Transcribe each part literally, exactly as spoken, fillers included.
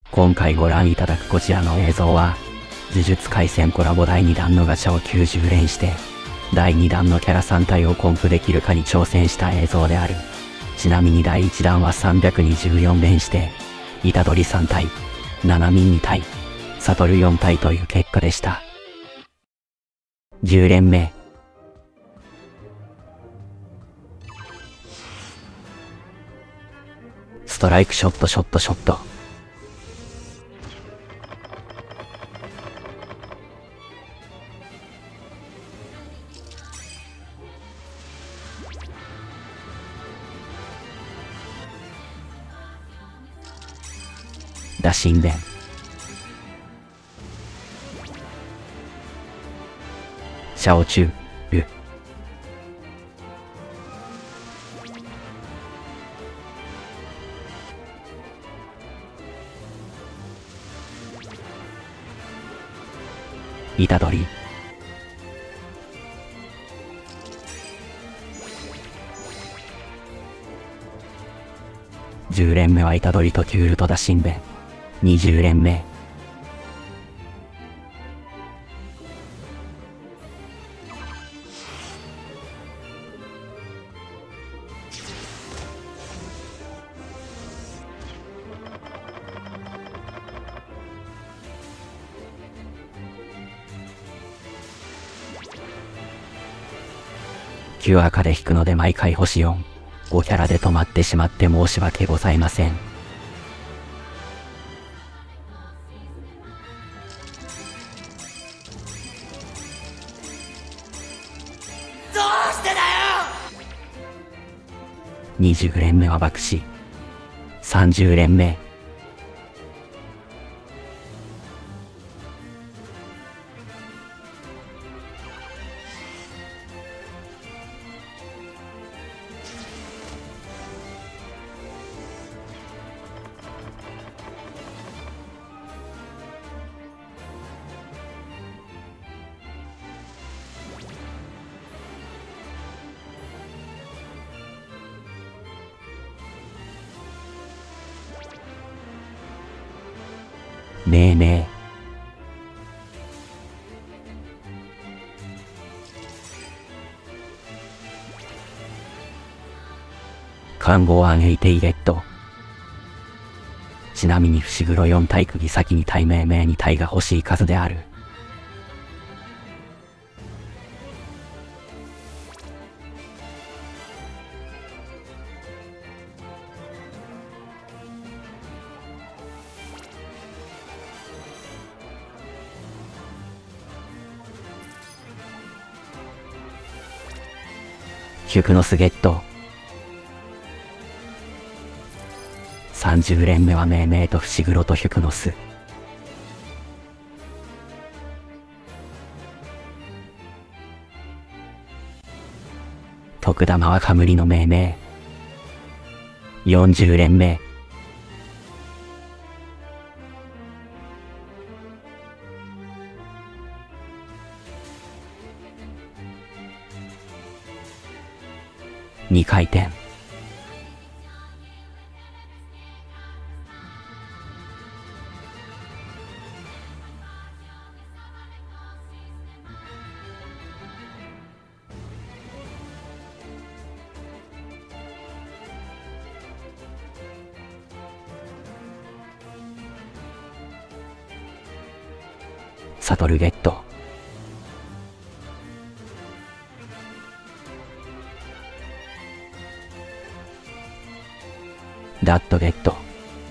今回ご覧いただくこちらの映像は、呪術廻戦コラボだいにだんのガチャをきゅうじゅう連して、だいにだんのキャラさん体をコンプできるかに挑戦した映像である。ちなみにだいいちだんはさんびゃくにじゅうよん連して、虎杖さん体、七海に体、悟よん体という結果でした。じゅう連目。ストライクショットショットショット。打神弁。シャオチュウ、ル。虎杖。じゅう連目は虎杖とキュールと打神弁。にじゅう連目。きゅう赤で引くので毎回星よん。ごキャラで止まってしまって申し訳ございません。 どうしてだよ。 にじゅう連目は爆死。さんじゅう連目。ねえねえ。看護案エイテイゲット。ちなみに伏黒よん体釘先に体命名に体が欲しい数である。ヒュクノスゲット。さんじゅう連目は命名と伏黒とヒュクノス。徳玉はカムリの命名。よんじゅう連目。に回転。サトルゲット。ダットゲット。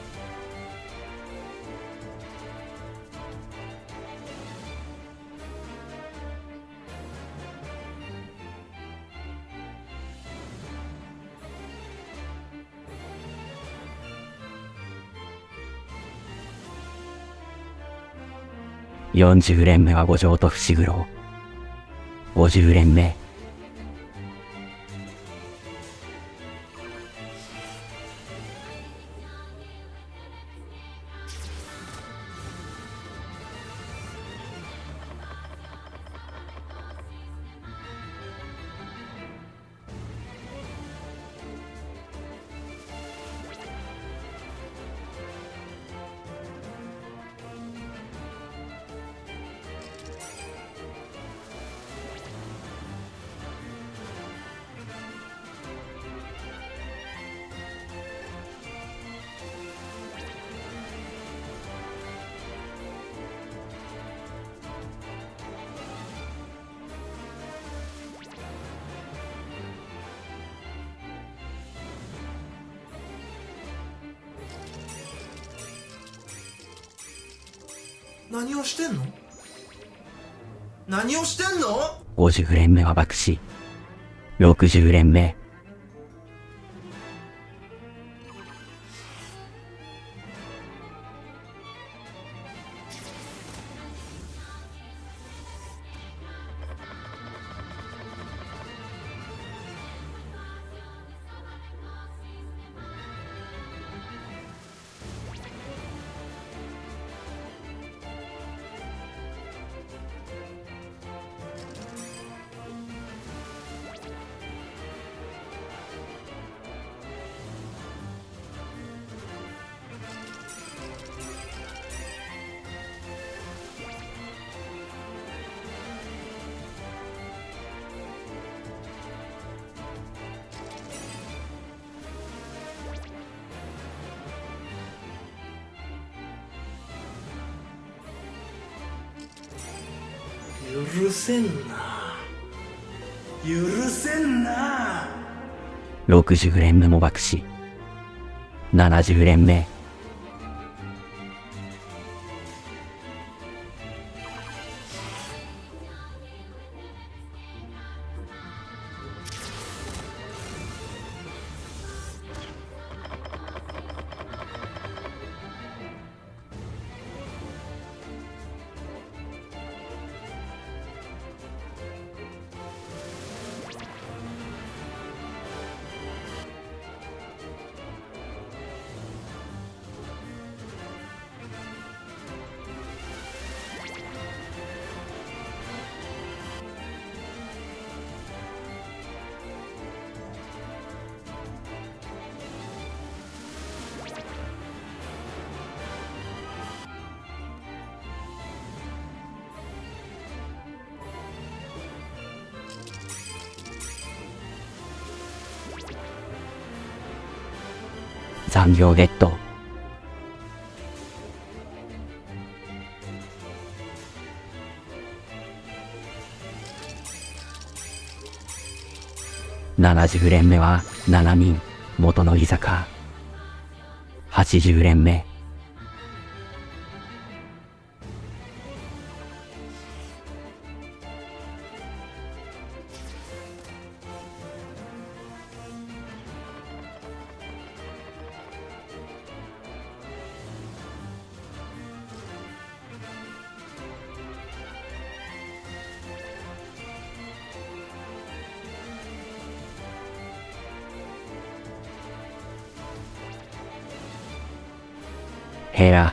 よんじゅう連目は五条と伏黒。ごじゅう連目。 何をしてんの？何をしてんの？ ごじゅう連目は爆死。ろくじゅう連目。 許せんな。許せんな。 ろくじゅう連目も爆死。ななじゅう連目。残業ゲット。ななじゅう連目はなな人、元乃木坂。はちじゅう連目。ヘラ。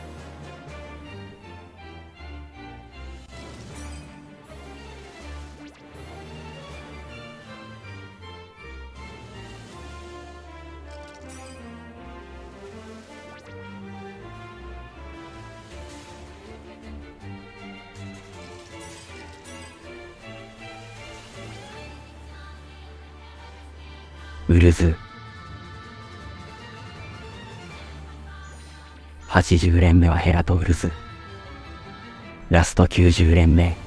ウルズ。はちじゅう連目はヘラとウルズ。ラストきゅうじゅう連目。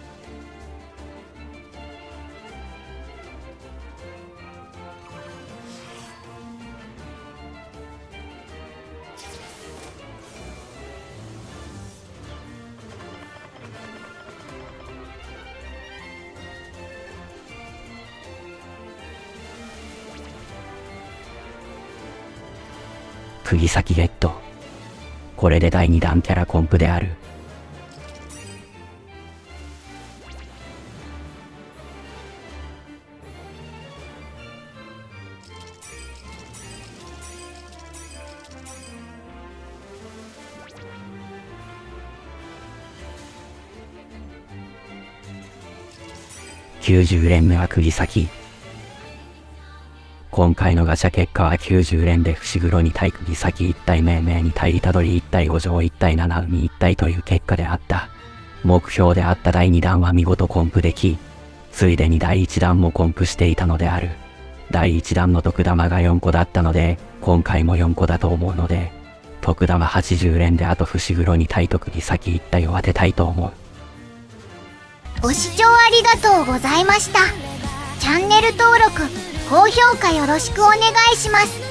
釘先ゲット。これでだいに弾キャラコンプである。きゅうじゅう連目は釘先。今回のガチャ結果はきゅうじゅう連で伏黒に対釘先いち体命名に対虎杖いち体五条いち体七海いち体という結果であった。目標であっただいに弾は見事コンプでき、ついでにだいいち弾もコンプしていたのである。だいいち弾の徳玉がよん個だったので、今回もよん個だと思うので、徳玉はちじゅう連であと伏黒に対釘先いち体を当てたいと思う。 ご視聴ありがとうございました。チャンネル登録、高評価よろしくお願いします。